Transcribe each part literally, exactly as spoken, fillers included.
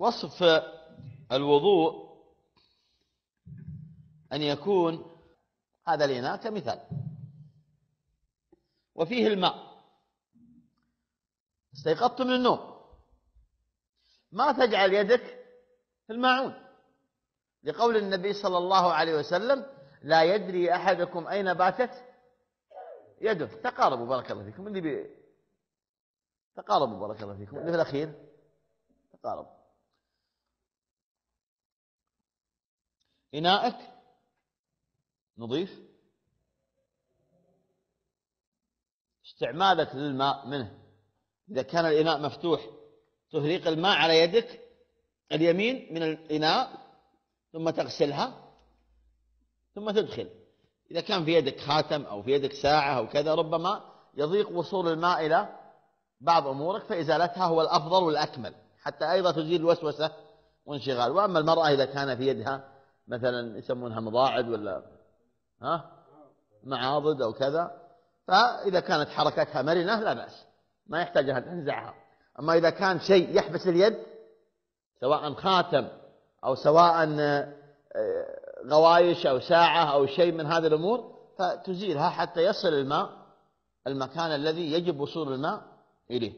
وصف الوضوء أن يكون هذا الإناء كمثال وفيه الماء، استيقظت من النوم، ما تجعل يدك في الماعون، لقول النبي صلى الله عليه وسلم: لا يدري أحدكم أين باتت يده. تقاربوا بارك الله فيكم، اللي بي... تقاربوا بارك الله فيكم، اللي في الأخير تقاربوا. إناءك نظيف، استعمالك للماء منه، إذا كان الإناء مفتوح تهريق الماء على يدك اليمين من الإناء ثم تغسلها ثم تدخل. إذا كان في يدك خاتم أو في يدك ساعة أو كذا ربما يضيق وصول الماء إلى بعض أمورك، فإزالتها هو الأفضل والأكمل حتى أيضا تزيل الوسوسة وانشغال. وأما المرأة إذا كان في يدها مثلا يسمونها مضاعد ولا ها معاضد أو كذا، فإذا كانت حركتها مرنة لا بأس، ما يحتاج أن تنزعها. أما إذا كان شيء يحبس اليد سواء خاتم أو سواء غوايش أو ساعة أو شيء من هذه الأمور، فتزيلها حتى يصل الماء المكان الذي يجب وصول الماء إليه.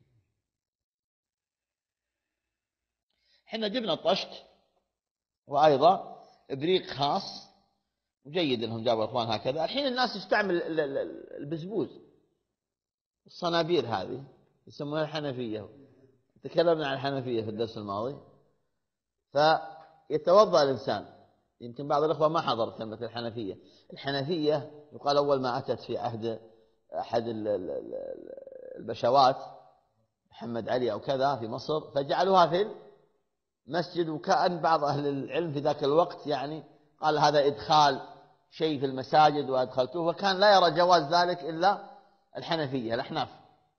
حنا جبنا الطشت وأيضا إبريق خاص، وجيد أنهم جابوا الأخوان هكذا. الحين الناس يستعمل البزبوز، الصنابير هذه يسمونها الحنفية، تكلمنا عن الحنفية في الدرس الماضي. فيتوضأ الإنسان، يمكن بعض الأخوة ما حضر كلمة الحنفية. الحنفية يقال أول ما أتت في عهد أحد البشوات محمد علي أو كذا في مصر، فجعلوها في المسجد، وكأن بعض أهل العلم في ذاك الوقت يعني قال هذا إدخال شيء في المساجد وأدخلتوه، وكان لا يرى جواز ذلك إلا الحنفية الأحناف،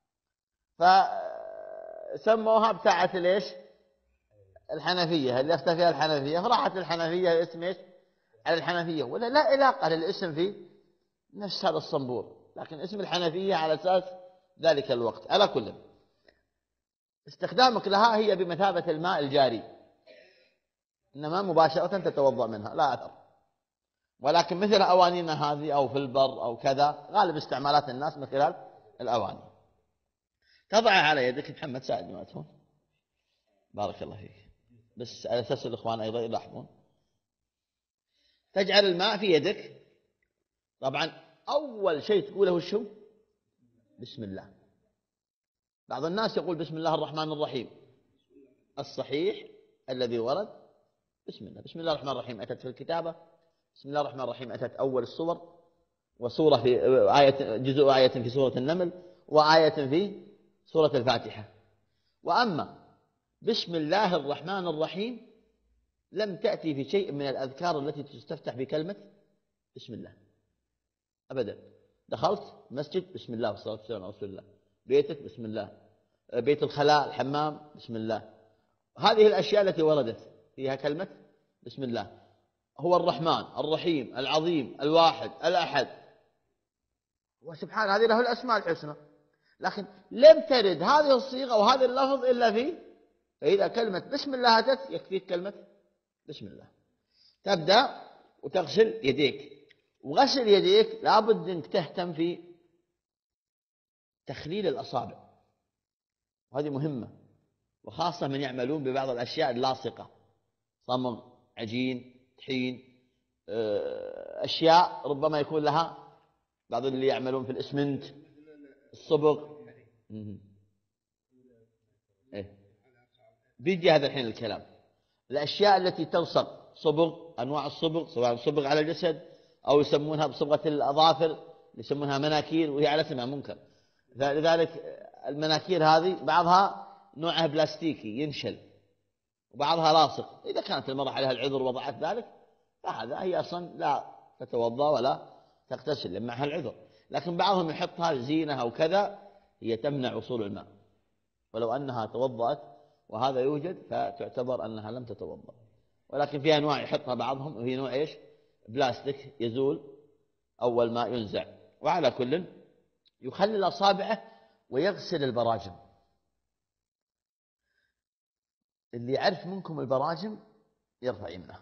فسموها بتاعة ليش الحنفية اللي أفتى فيها الحنفية، فراحت الحنفية اسم إيش على الحنفية، ولا لا علاقة للاسم في نفس هذا الصنبور، لكن اسم الحنفية على أساس ذلك الوقت. على كل استخدامك لها هي بمثابة الماء الجاري، إنما مباشرة تتوضأ منها لا أثر. ولكن مثل أوانينا هذه أو في البر أو كذا غالب استعمالات الناس من خلال الأواني. تضعها على يدك. محمد ساعدني ما تهون، بارك الله فيك، بس على أساس الإخوان أيضا يلاحظون. تجعل الماء في يدك، طبعا أول شيء تقوله وشو؟ بسم الله. بعض الناس يقول بسم الله الرحمن الرحيم، الصحيح الذي ورد بسم الله. بسم الله الرحمن الرحيم أتت في الكتابة، بسم الله الرحمن الرحيم أتت أول الصور، وسورة في آية، جزء آية في سورة النمل، وآية في سورة الفاتحة. وأما بسم الله الرحمن الرحيم لم تأتي في شيء من الأذكار التي تستفتح بكلمة بسم الله أبدا. دخلت مسجد بسم الله والصلاة والسلام على رسول الله، بيتك بسم الله، بيت الخلاء الحمام بسم الله. هذه الأشياء التي وردت فيها كلمة بسم الله. هو الرحمن الرحيم العظيم الواحد الأحد، وسبحان هذه له الأسماء الحسنى، لكن لم ترد هذه الصيغة وهذا اللفظ إلا فيه. فإذا كلمة بسم الله أتت يكفيك كلمة بسم الله. تبدأ وتغسل يديك، وغسل يديك لابد أنك تهتم في تخليل الأصابع، وهذه مهمة، وخاصة من يعملون ببعض الأشياء اللاصقة، صمغ، عجين، طحين، أشياء ربما يكون لها، بعض اللي يعملون في الإسمنت الصبغ. إيه؟ بيجي هذا الحين الكلام. الأشياء التي تلصق، صبغ، أنواع الصبغ، سواء صبغ على الجسد أو يسمونها بصبغة الأظافر يسمونها مناكير، وهي على اسمها منكر. لذلك المناكير هذه بعضها نوعها بلاستيكي ينشل، وبعضها لاصق. إذا كانت المرأة عليها العذر وضعت ذلك فهذا هي أصلا لا تتوضأ ولا تغتسل لما معها العذر. لكن بعضهم يحطها زينة أو كذا، هي تمنع وصول الماء، ولو أنها توضأت وهذا يوجد فتعتبر أنها لم تتوضأ. ولكن في أنواع يحطها بعضهم، وهي نوع إيش؟ بلاستيك يزول أول ما ينزع. وعلى كل يخلل أصابعه ويغسل البراجم. اللي يعرف منكم البراجم يرفع يمنه.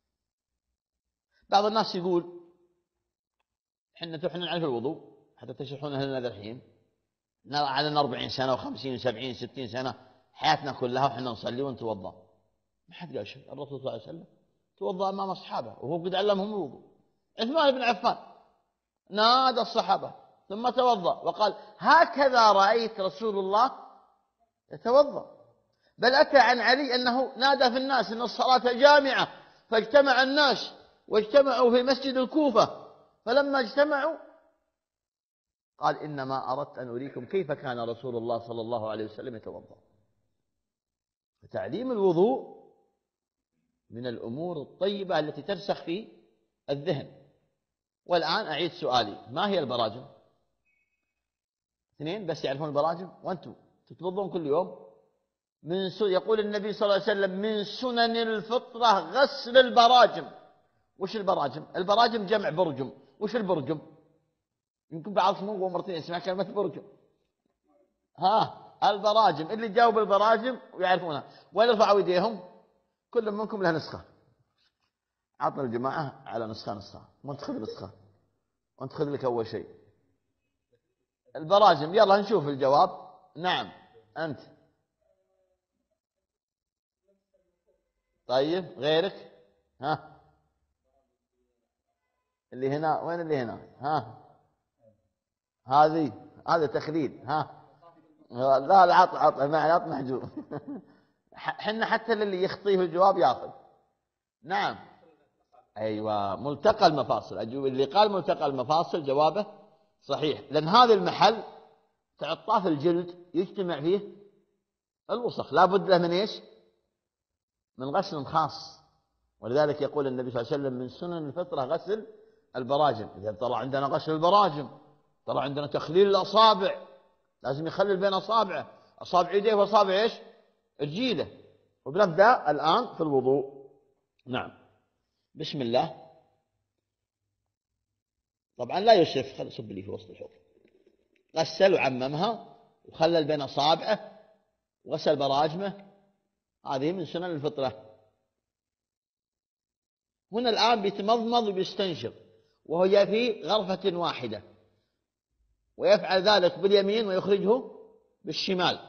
بعض الناس يقول احنا احنا نعرف الوضوء حتى تشرحون لنا الحين على أربعين سنة وخمسين وسبعين ستين سنة حياتنا كلها وحنا نصلي ونتوضأ. ما حد قال شيء. الرسول صلى الله عليه وسلم توضأ أمام أصحابه وهو قد علمهم الوضوء. عثمان بن عفان نادى الصحابة ثم توضأ وقال هكذا رأيت رسول الله يتوضأ. بل أتى عن علي أنه نادى في الناس أن الصلاة جامعة، فاجتمع الناس واجتمعوا في مسجد الكوفة، فلما اجتمعوا قال إنما أردت أن أريكم كيف كان رسول الله صلى الله عليه وسلم يتوضأ. فتعليم الوضوء من الأمور الطيبة التي ترسخ في الذهن. والآن أعيد سؤالي، ما هي البراجم؟ اثنين بس يعرفون البراجم وأنتم تتوضون كل يوم. من س... يقول النبي صلى الله عليه وسلم من سنن الفطرة غسل البراجم. وش البراجم؟ البراجم جمع برجم. وش البرجم؟ يمكن بعضكم مو مرتين يسمع كلمة برجم. ها البراجم اللي جاوب البراجم ويعرفونها ويرفعوا يديهم. كل منكم له نسخة. عطنا الجماعة على نسخة نسخة. وانت خذ نسخة وانت خذ لك أول شيء البراجم. يلا نشوف الجواب. نعم أنت. طيب غيرك؟ ها اللي هنا وين اللي هنا؟ ها هذه هذا تخليد. ها لا لا عط عط ما عط محجوب. حنا حتى اللي يخطيه في الجواب ياخذ. نعم ايوه ملتقى المفاصل. اجوب اللي قال ملتقى المفاصل جوابه صحيح، لان هذا المحل تعطاف الجلد يجتمع فيه الوسخ، لا بد له من ايش؟ من غسل خاص. ولذلك يقول النبي صلى الله عليه وسلم من سنن الفطرة غسل البراجم. إذا طلع عندنا غسل البراجم، طلع عندنا تخليل الأصابع، لازم يخلل بين أصابعه، أصابع يديه وأصابع إيش؟ رجيله. وبنبدأ الآن في الوضوء. نعم بسم الله. طبعا لا يسرف، خل صب لي في وسط الحوض. غسل وعممها وخلل بين أصابعه وغسل براجمه. هذه من سنن الفطرة. هنا الآن بيتمضمض وبيستنشق وهي في غرفة واحدة، ويفعل ذلك باليمين ويخرجه بالشمال.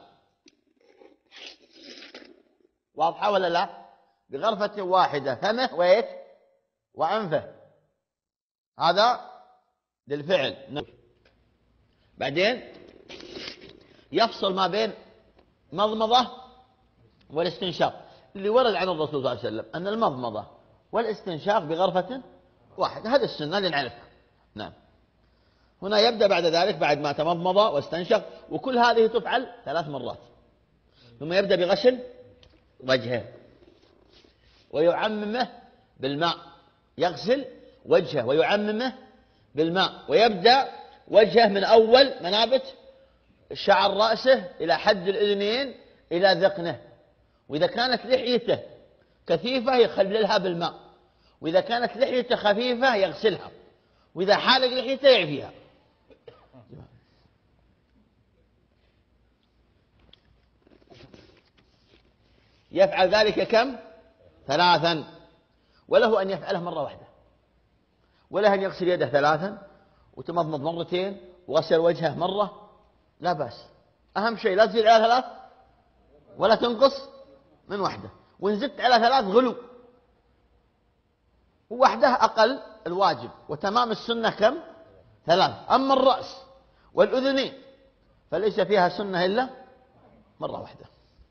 واضحة ولا لا؟ بغرفة واحدة، فمه وإيش؟ وأنفه. هذا للفعل. بعدين يفصل ما بين مضمضة والاستنشاق اللي ورد عن الرسول صلى الله عليه وسلم أن المضمضة والاستنشاق بغرفة واحدة. هذا السنة اللي نعرفها. نعم. هنا يبدأ بعد ذلك بعد ما تمضمض واستنشق، وكل هذه تفعل ثلاث مرات. ثم يبدأ بغسل وجهه ويعممه بالماء. يغسل وجهه ويعممه بالماء، ويبدأ وجهه من أول منابت شعر رأسه إلى حد الأذنين إلى ذقنه. وإذا كانت لحيته كثيفة يخللها بالماء، وإذا كانت لحيته خفيفة يغسلها، وإذا حالق لحيته يعفيها. يفعل ذلك كم؟ ثلاثا. وله أن يفعله مرة واحدة، وله أن يغسل يده ثلاثا وتمضمض مرتين وغسل وجهه مرة، لا بأس. أهم شيء لا تزيد على ثلاث ولا تنقص من واحدة. وإن زدت على ثلاث غلو، وواحدة أقل الواجب. وتمام السنة كم؟ ثلاث. أما الرأس والأذنين فليس فيها سنة إلا مرة واحدة.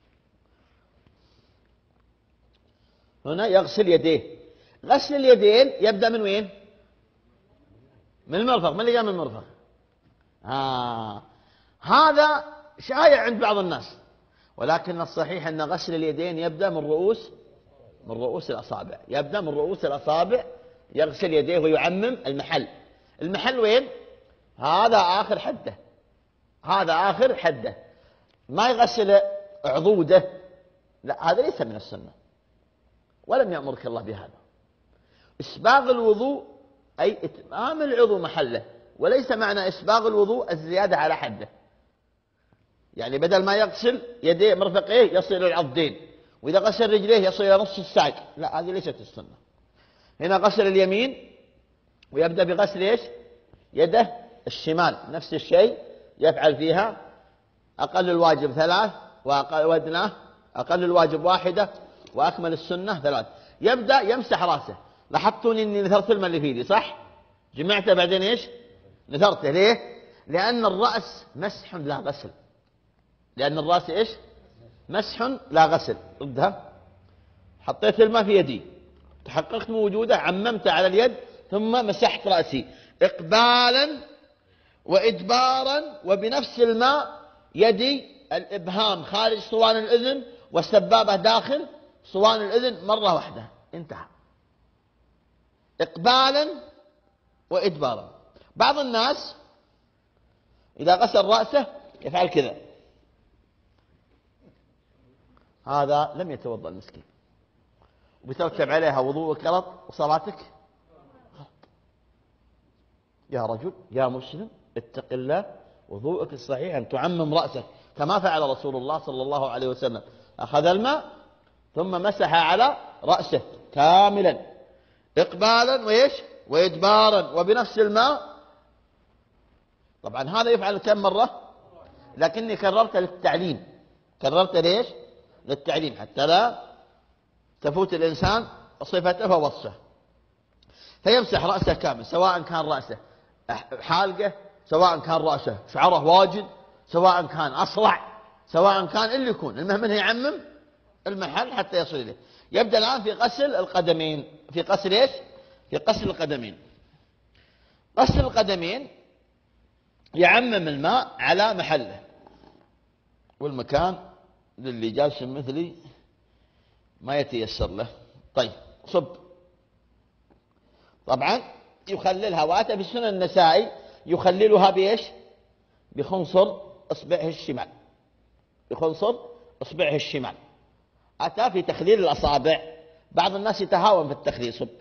هنا يغسل يديه. غسل اليدين يبدأ من وين؟ من المرفق. من اللي جاء من المرفق؟ آه. هذا شائع عند بعض الناس، ولكن الصحيح أن غسل اليدين يبدأ من رؤوس من رؤوس الأصابع. يبدأ من رؤوس الأصابع، يغسل يديه ويعمم المحل. المحل وين؟ هذا آخر حده، هذا آخر حده. ما يغسل عضوده، لا، هذا ليس من السنة، ولم يأمرك الله بهذا. إسباغ الوضوء أي إتمام العضو محله، وليس معنى إسباغ الوضوء الزيادة على حده. يعني بدل ما يغسل يديه مرفقيه يصل إلى العضدين، وإذا غسل رجليه يصل إلى نصف الساق. لا، هذه ليست السنة. هنا غسل اليمين ويبدأ بغسل إيش؟ يده الشمال، نفس الشيء يفعل فيها. أقل الواجب ثلاث، وأقل وأدناه أقل الواجب واحدة، وأكمل السنة ثلاث. يبدأ يمسح رأسه. لاحظتوني إني نثرت الماء اللي في يدي صح؟ جمعته بعدين إيش؟ نثرته. ليه؟ لأن الرأس مسح لا غسل. لأن الرأس إيش؟ مسح لا غسل. ردها. حطيت الماء في يدي، تحققت من وجوده، عممت على اليد، ثم مسحت رأسي إقبالا وإدبارا، وبنفس الماء يدي الإبهام خارج صوان الأذن والسبابة داخل صوان الأذن مرة واحدة. انتهى. إقبالا وإدبارا. بعض الناس إذا غسل رأسه يفعل كذا، هذا لم يتوضأ المسكين، وبترتب عليها وضوءك غلط وصلاتك غلط. يا رجل يا مسلم اتق الله، وضوءك الصحيح أن تعمم رأسك كما فعل رسول الله صلى الله عليه وسلم. أخذ الماء ثم مسح على رأسه كاملا إقبالا وإيش وإدبارا وبنفس الماء. طبعا هذا يفعل كم مرة، لكني كررت للتعليم. كررت ليش؟ للتعليم، حتى لا تفوت الإنسان صفته ووصفه. فيمسح رأسه كامل، سواء كان رأسه حالقه، سواء كان رأسه شعره واجد، سواء كان أصلع، سواء كان اللي يكون، المهم انه يعمم المحل حتى يصل إليه. يبدأ الآن في غسل القدمين. في غسل ايش؟ في غسل القدمين. غسل القدمين يعمم الماء على محله، والمكان للي جالس مثلي ما يتيسر له. طيب صب. طبعا يخللها، وأتى في السنن النسائي يخللها بإيش؟ بخنصر إصبعه الشمال. بخنصر إصبعه الشمال. أتى في تخليل الأصابع. بعض الناس يتهاون في التخليل. صب.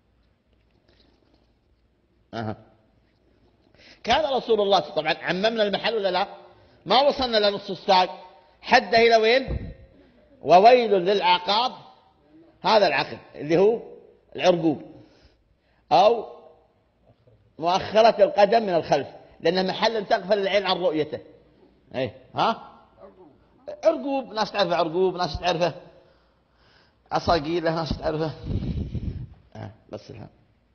أه. كان رسول الله طبعا عممنا المحل ولا لا؟ ما وصلنا لنص الساق، حده إلى وين؟ وويل للعقاب. هذا العقب اللي هو العرقوب، أو مؤخرة القدم من الخلف، لأنه محل تغفل العين عن رؤيته. ايه ها؟ عرقوب، ناس تعرفه عرقوب، ناس تعرفه عصاقيله، ناس تعرفه آه بس الها.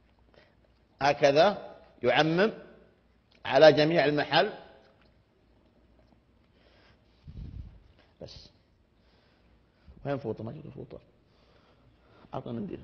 هكذا يعمم على جميع المحل. بس وين فوطة؟ ما جبت فوطة. أعطنا منديل.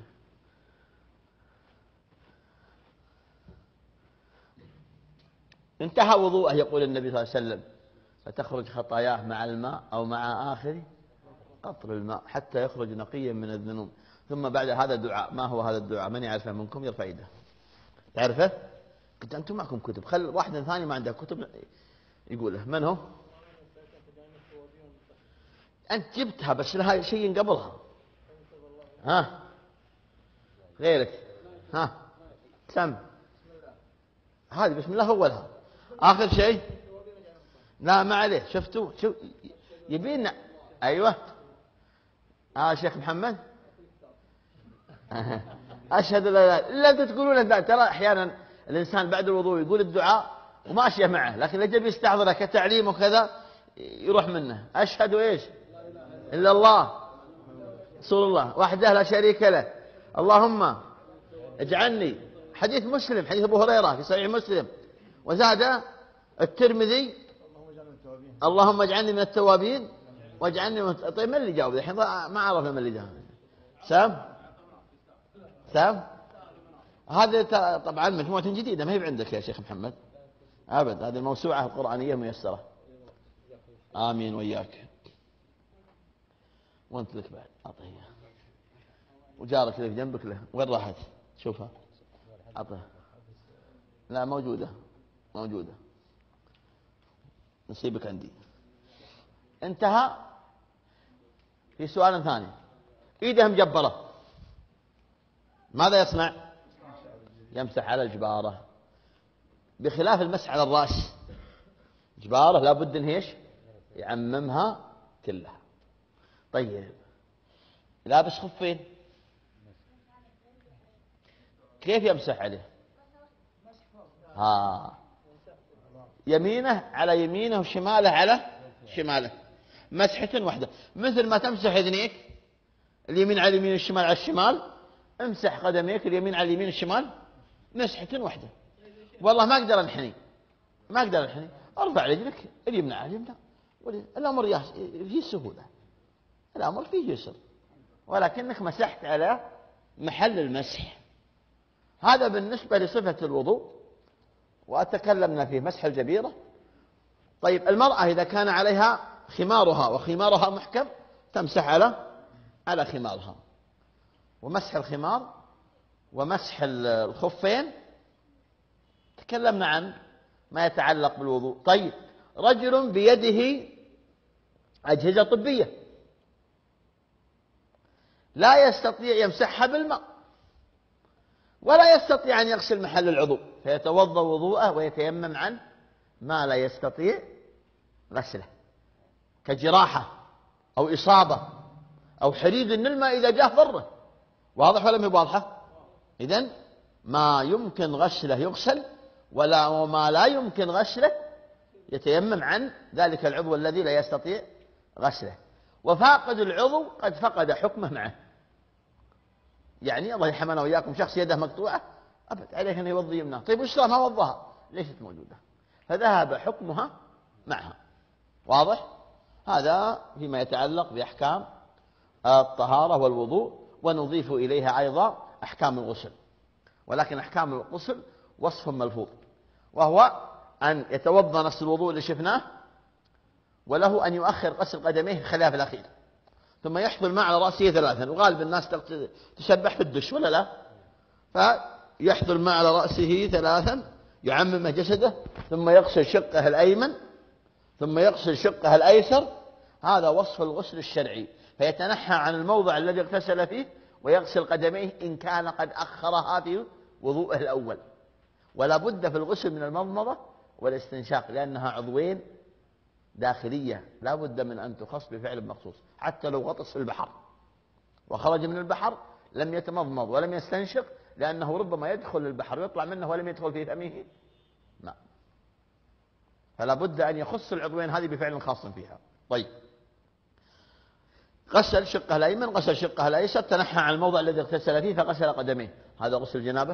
انتهى وضوءه يقول النبي صلى الله عليه وسلم، فتخرج خطاياه مع الماء أو مع آخر قطر الماء حتى يخرج نقيا من الذنوب. ثم بعد هذا دعاء. ما هو هذا الدعاء؟ من يعرفه منكم يرفع يده. تعرفه؟ قلت أنتم معكم كتب، خل واحد ثاني ما عنده كتب يقوله. من هو؟ أنت جبتها بس لها شيء قبلها. ها غيرك؟ ها سم. هذه بسم الله أولها. آخر شيء لا ما عليه. شفتوا؟ شو يبينا؟ أيوة. آه شيخ محمد. أشهد لا لا لا أنتوا تقولون. ترى أحيانا الإنسان بعد الوضوء يقول الدعاء وماشية معه، لكن إذا بيستحضره كتعليم وكذا يروح منه. أشهد إيش؟ إلا الله رسول الله وحده لا شريك له، اللهم اجعلني. حديث مسلم، حديث أبو هريرة في صحيح مسلم. وزاد الترمذي اللهم اجعلني من التوابين واجعلني من. طيب من اللي جاوب الحين؟ ما عرفنا من اللي جاوب. سام سام هذا طبعا مجموعة جديدة ما هي عندك يا شيخ محمد أبد. هذه الموسوعة القرآنية ميسرة. آمين وإياك. وانت لك بعد أعطيه. وجارك اللي في جنبك له وين راحت؟ شوفها أعطيه. لا موجودة موجودة. نصيبك عندي. انتهى. في سؤال ثاني. ايده مجبرة ماذا يصنع؟ يمسح على الجبارة، بخلاف المسح على الرأس. جبارة لابد انه ايش؟ يعممها كلها. طيب لابس خفين، كيف يمسح عليه؟ ها يمينه على يمينه وشماله على شماله، مسحة واحدة، مثل ما تمسح اذنيك اليمين على اليمين والشمال على الشمال، امسح قدميك اليمين على اليمين والشمال مسحة واحدة. والله ما اقدر انحني، ما اقدر انحني، ارفع رجلك اليمنى على اليمنى، الامر فيه سهولة، الامر فيه يسر، ولكنك مسحت على محل المسح. هذا بالنسبة لصفة الوضوء، وتكلمنا فيه مسح الجبيرة. طيب المرأة إذا كان عليها خمارها وخمارها محكم تمسح على على خمارها، ومسح الخمار ومسح الخفين تكلمنا عن ما يتعلق بالوضوء. طيب رجل بيده أجهزة طبية لا يستطيع يمسحها بالماء ولا يستطيع أن يغسل محل العضو، فيتوضأ وضوءه ويتيمم عن ما لا يستطيع غسله، كجراحة أو إصابة أو حريق الماء إذا جاء ضره. واضح ولا مو واضحة؟ إذن ما يمكن غسله يغسل، ولا وما لا يمكن غسله يتيمم عن ذلك العضو الذي لا يستطيع غسله. وفاقد العضو قد فقد حكمه معه، يعني الله يرحمنا وإياكم شخص يده مقطوعة أبد عليه أن يوضي يمناه، طيب وش ما وضها؟ ليست موجودة، فذهب حكمها معها. واضح؟ هذا فيما يتعلق بأحكام الطهارة والوضوء، ونضيف إليها أيضا أحكام الغسل، ولكن أحكام الغسل وصف ملفوظ، وهو أن يتوضأ نفس الوضوء اللي شفناه، وله أن يؤخر غسل قدميه خلاف الأخير، ثم يحط الماء على رأسه ثلاثا، وغالب الناس تسبح في الدش ولا لا، فيحط الماء على رأسه ثلاثا يعمم جسده، ثم يغسل شقه الأيمن ثم يغسل شقه الأيسر. هذا وصف الغسل الشرعي، فيتنحى عن الموضع الذي اغتسل فيه ويغسل قدميه إن كان قد أخرها في وضوءه الأول. ولا بد في الغسل من المضمضة والاستنشاق، لأنها عضوين داخلية لا بد من أن تخص بفعل مخصوص. حتى لو غطس في البحر وخرج من البحر لم يتمضمض ولم يستنشق، لأنه ربما يدخل البحر ويطلع منه ولم يدخل في فمه ماء، فلا بد أن يخص العضوين هذه بفعل خاص فيها. طيب غسل شقه الأيمن غسل شقه الأيسر، تنحى عن الموضع الذي اغتسل فيه فغسل قدميه. هذا غسل الجنابة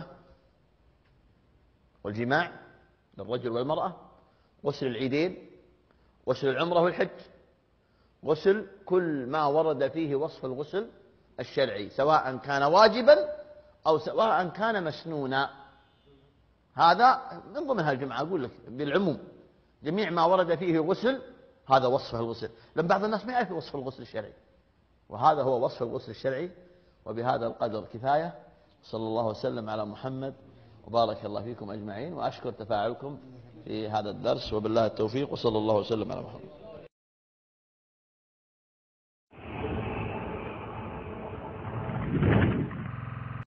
والجماع للرجل والمرأة، غسل العيدين، غسل العمرة والحج، غسل كل ما ورد فيه وصف الغسل الشرعي، سواء كان واجبا أو سواء كان مسنونا. هذا من ضمن هالجمعة أقول لك بالعموم، جميع ما ورد فيه غسل هذا وصف الغسل، لأن بعض الناس ما يعرف وصف الغسل الشرعي، وهذا هو وصف الغسل الشرعي. وبهذا القدر كفاية، صلى الله وسلم على محمد وبارك الله فيكم أجمعين، وأشكر تفاعلكم في هذا الدرس، وبالله التوفيق، وصلى الله وسلم على محمد.